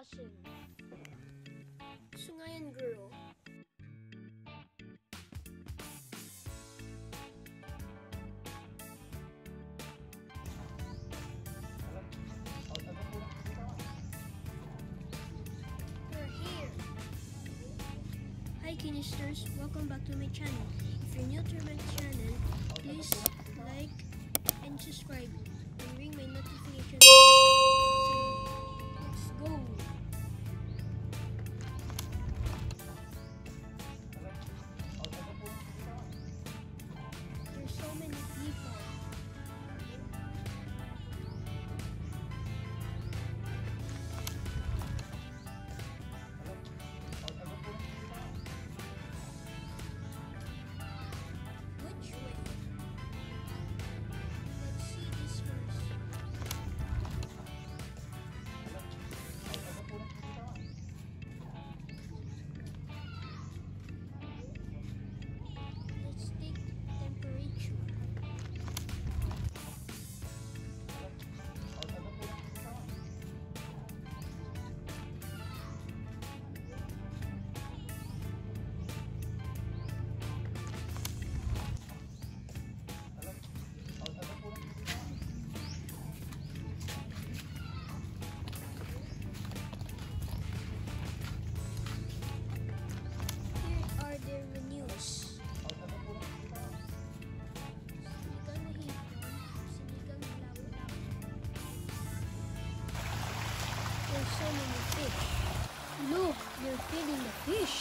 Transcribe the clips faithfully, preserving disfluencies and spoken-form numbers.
cousin, Sungayan girl. We're here. Hi Kinisters, welcome back to my channel. If you're new to my channel, please like and subscribe and ring my notification bell. So let's go. There's so many people. Which way? Let's see this first. Let's take temperature. Here are their menus. Sinigang na hipon, sinigang na labu-labu. There's so many fish. Look, they're feeding the fish.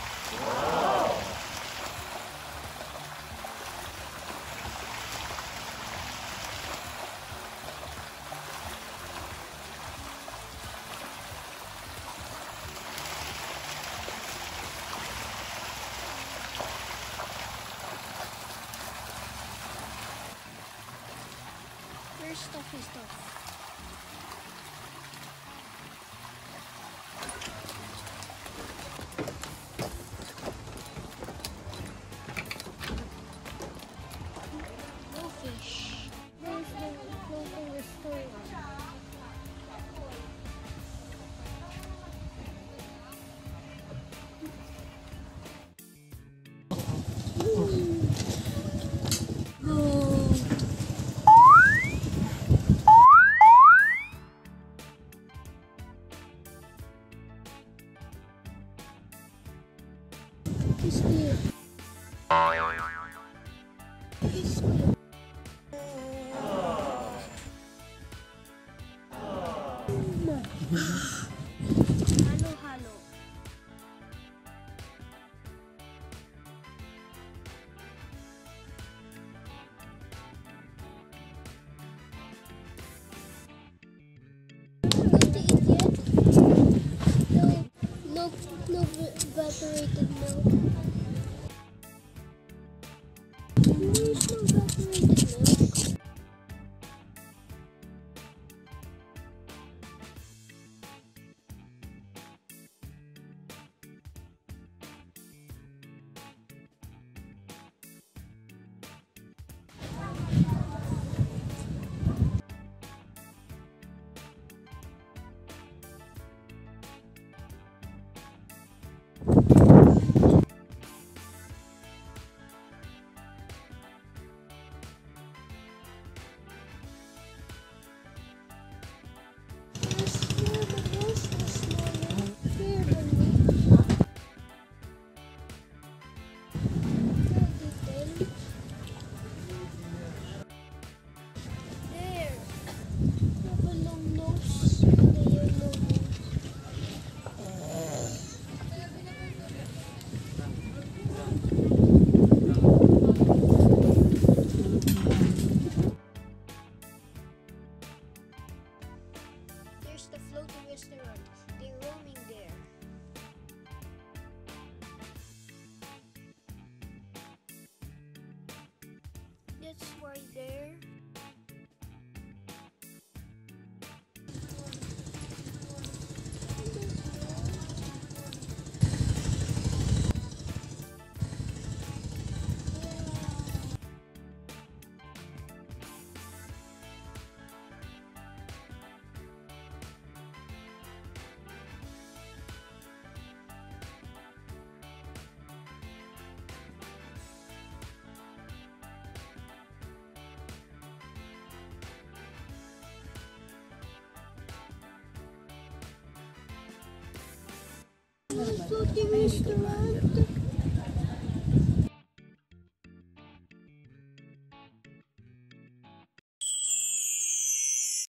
There's stuffy stuff. No fish. There's the floating restaurant. Oh. He's here. He's here. Halo, halo. Did you eat yet? No, no, no evaporated milk. There's no evaporated milk. There's the floating restaurant. They're roaming there. That's why there. so restaurant.